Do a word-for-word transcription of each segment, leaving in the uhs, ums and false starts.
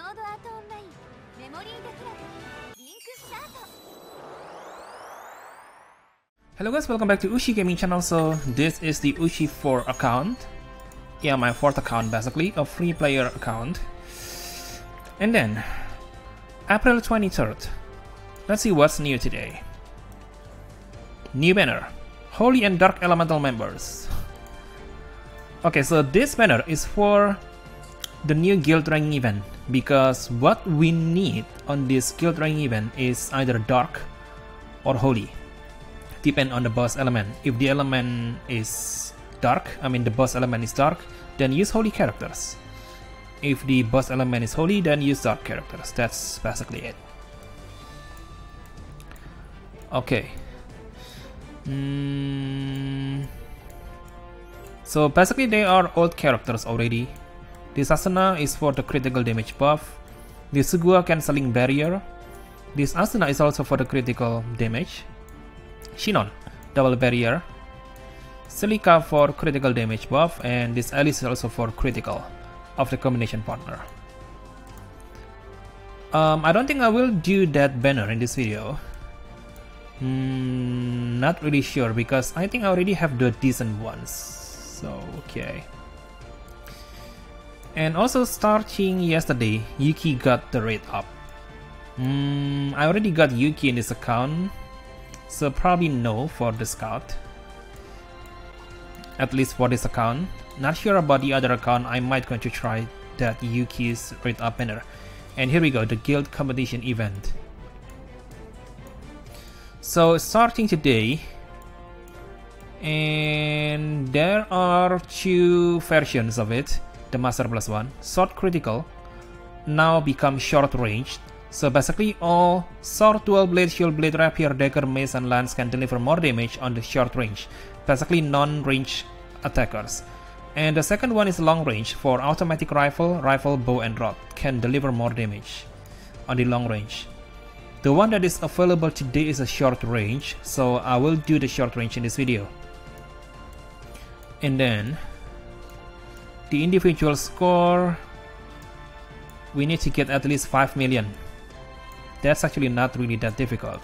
Hello guys, welcome back to Ushi Gaming Channel. So this is the Ushi four account. Yeah, my fourth account basically, a free player account. And then April twenty-third. Let's see what's new today. New banner. Holy and Dark Elemental members. Okay, so this banner is for the new guild ranking event, because what we need on this guild ranking event is either dark or holy, depend on the boss element. If the element is dark, I mean the boss element is dark, then use holy characters. If the boss element is holy, then use dark characters. That's basically it. Okay. Mm. So basically they are old characters already. This Asuna is for the critical damage buff. This Sugua can Sling Barrier. This Asuna is also for the critical damage. Shinon, double barrier. Celica for critical damage buff, and this Alice is also for critical of the combination partner. Um, I don't think I will do that banner in this video. Mm, not really sure, because I think I already have the decent ones. So okay. And also starting yesterday, Yuki got the rate up. Mm, I already got Yuki in this account, so probably no for the scout. At least for this account. Not sure about the other account. I might going to try that Yuki's rate up banner. And here we go, the guild competition event. So starting today, and there are two versions of it. The Master Plus one, short critical, now become short range. So basically all sword, dual blade, shield blade, rapier, dagger, mace and lance can deliver more damage on the short range, basically non-range attackers. And the second one is long range, for automatic rifle, rifle, bow and rod, can deliver more damage on the long range. The one that is available today is a short range, so I will do the short range in this video. And then the individual score, we need to get at least five million. That's actually not really that difficult.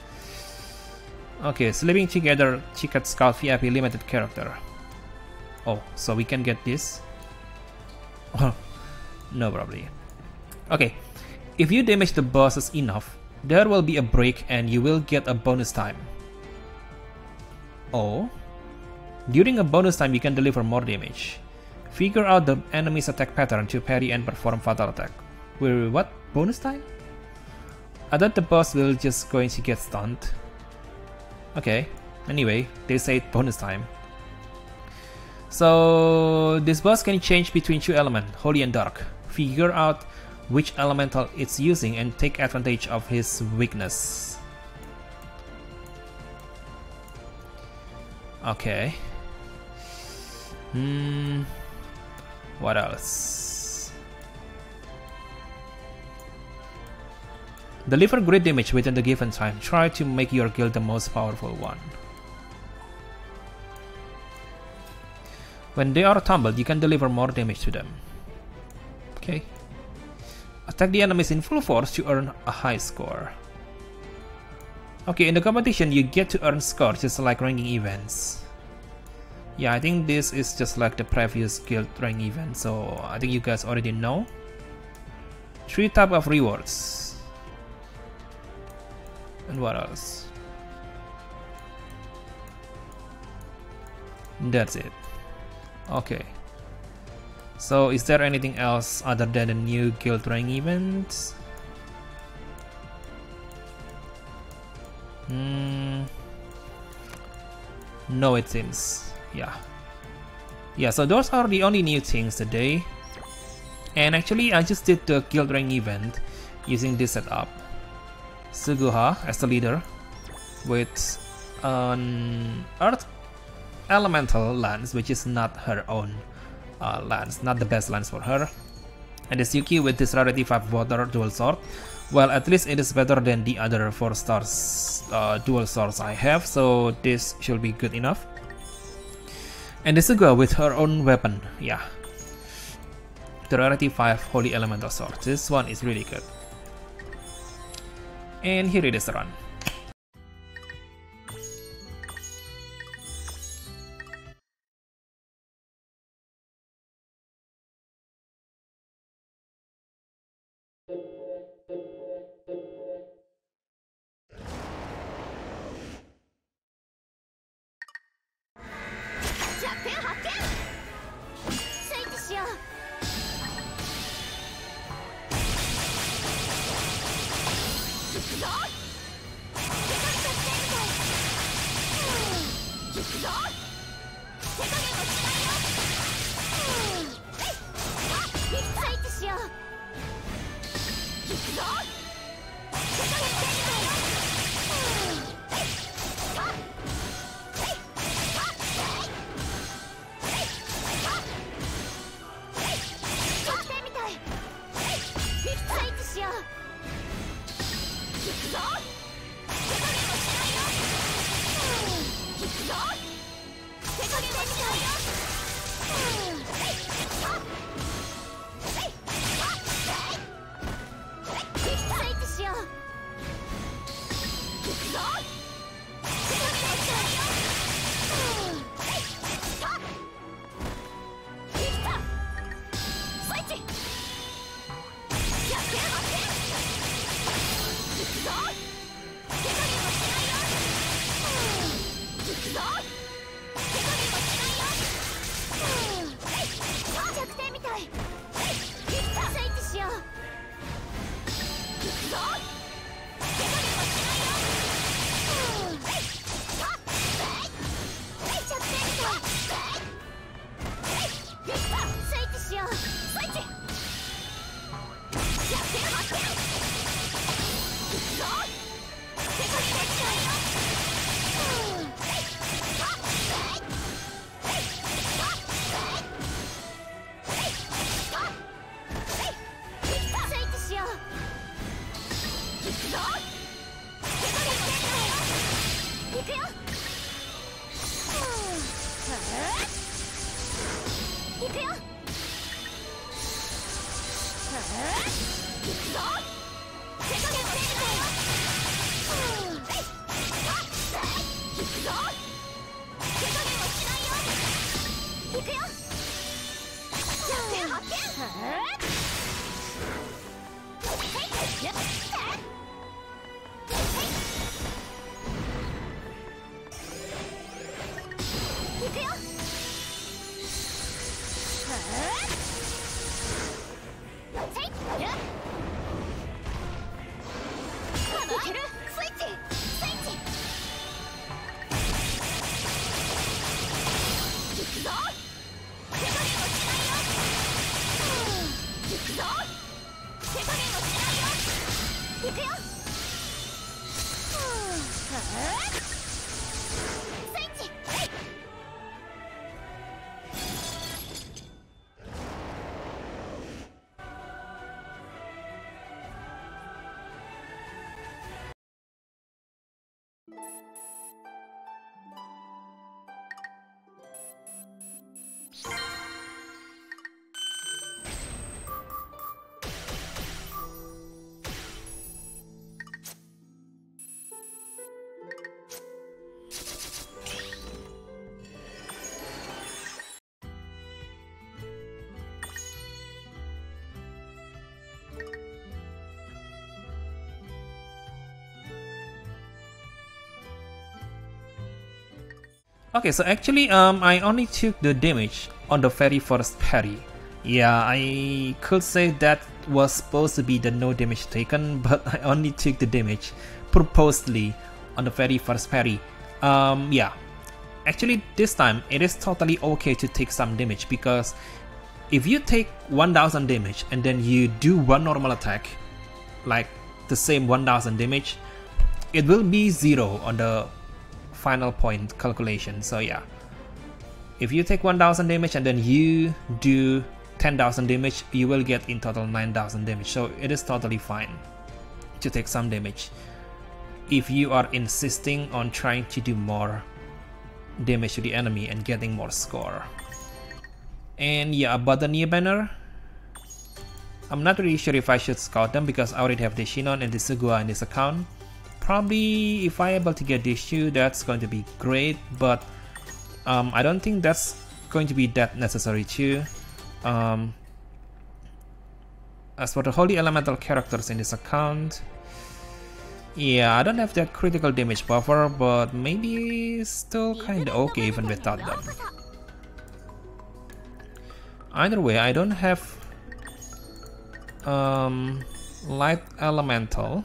Okay, Sleeping Together Chicken Scout V I P limited character. Oh, so we can get this? Oh, no probably. Okay, if you damage the bosses enough, there will be a break and you will get a bonus time. Oh, during a bonus time you can deliver more damage. Figure out the enemy's attack pattern to parry and perform fatal attack. Wait, what? Bonus time? I thought the boss will just going to get stunned. Okay, anyway, they say bonus time. So this boss can change between two elements, holy and dark. Figure out which elemental it's using and take advantage of his weakness. Okay. Hmm. What else? Deliver great damage within the given time. Try to make your guild the most powerful one. When they are tumbled, you can deliver more damage to them. Okay. Attack the enemies in full force to earn a high score. Okay, in the competition you get to earn scores just like ranking events. Yeah, I think this is just like the previous guild rank event, so I think you guys already know. Three type of rewards. And what else? That's it. Okay. So is there anything else other than the new guild rank events? Hmm. No, it seems. Yeah. Yeah, so those are the only new things today. And actually I just did the guild rank event using this setup. Suguha as the leader with an earth elemental lance, which is not her own uh, lance, not the best lance for her. And this Yuki with this rarity five water dual sword. Well, at least it is better than the other four stars uh, dual swords I have, so this should be good enough. And this Sugua with her own weapon, yeah. the rarity five Holy Elemental Sword. This one is really good. And here it is the run. Okay, so actually um, I only took the damage on the very first parry. Yeah, I could say that was supposed to be the no damage taken, but I only took the damage purposely on the very first parry. Um, yeah, actually this time it is totally okay to take some damage, because if you take one thousand damage and then you do one normal attack, like the same one thousand damage, it will be zero on the final point calculation. So yeah, if you take one thousand damage and then you do ten thousand damage, you will get in total nine thousand damage. So it is totally fine to take some damage if you are insisting on trying to do more damage to the enemy and getting more score. And yeah, about the Nia banner, I'm not really sure if I should scout them because I already have the Shinon and the Sugua in this account. Probably if I'm able to get these two, that's going to be great, but um, I don't think that's going to be that necessary too. Um, as for the Holy Elemental characters in this account, yeah, I don't have that critical damage buffer, but maybe still kinda okay even without them. Either way, I don't have um, Light Elemental,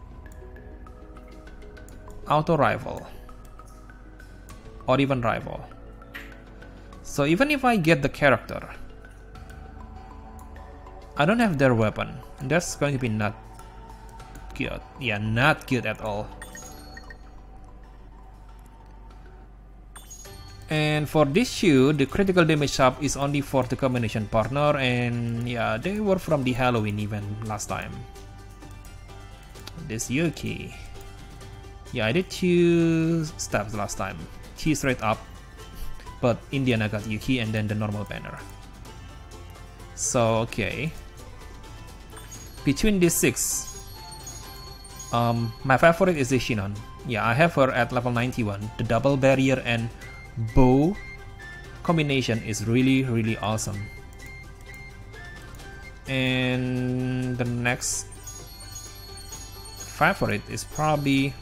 Auto Rival, or even Rival. So even if I get the character, I don't have their weapon. That's going to be not good. Yeah, not good at all. And for this shoe, the critical damage up is only for the combination partner, and yeah, they were from the Halloween event last time. This Yuki. Yeah, I did two steps last time. Two straight up, but Indiana got Yuki and then the normal banner. So, okay. Between these six, um, my favorite is the Shinon. Yeah, I have her at level ninety-one. The double barrier and bow combination is really, really awesome. And the next favorite is probably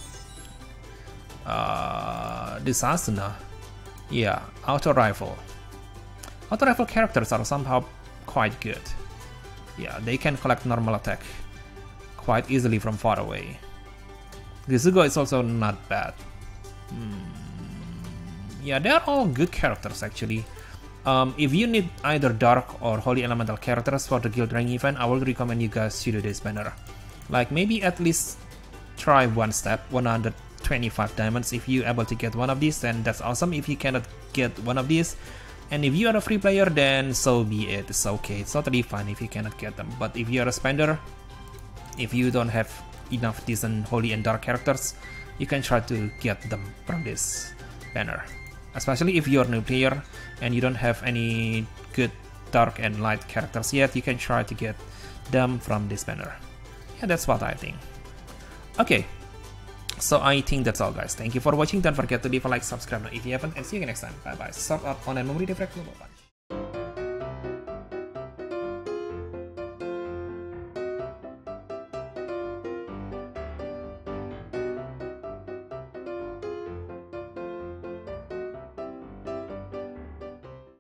uh, this Asuna. Yeah, Auto Rifle. Auto Rifle characters are somehow quite good. Yeah, they can collect normal attack quite easily from far away. Gizugo is also not bad. Hmm. Yeah, they're all good characters actually. Um, if you need either Dark or Holy Elemental characters for the Guild Rank event, I would recommend you guys to do this banner. Like maybe at least try one step, one hundred twenty-five diamonds. If you're able to get one of these, then that's awesome. If you cannot get one of these, and if you are a free player, then so be it. It's okay. It's totally fine if you cannot get them. But if you are a spender, if you don't have enough decent Holy and Dark characters, you can try to get them from this banner. Especially if you're a new player and you don't have any good Dark and Light characters yet, you can try to get them from this banner. Yeah, that's what I think. Okay, so I think that's all, guys. Thank you for watching. Don't forget to leave a like, subscribe if you haven't, and see you next time. Bye bye. Sort out online memory different. Bye bye.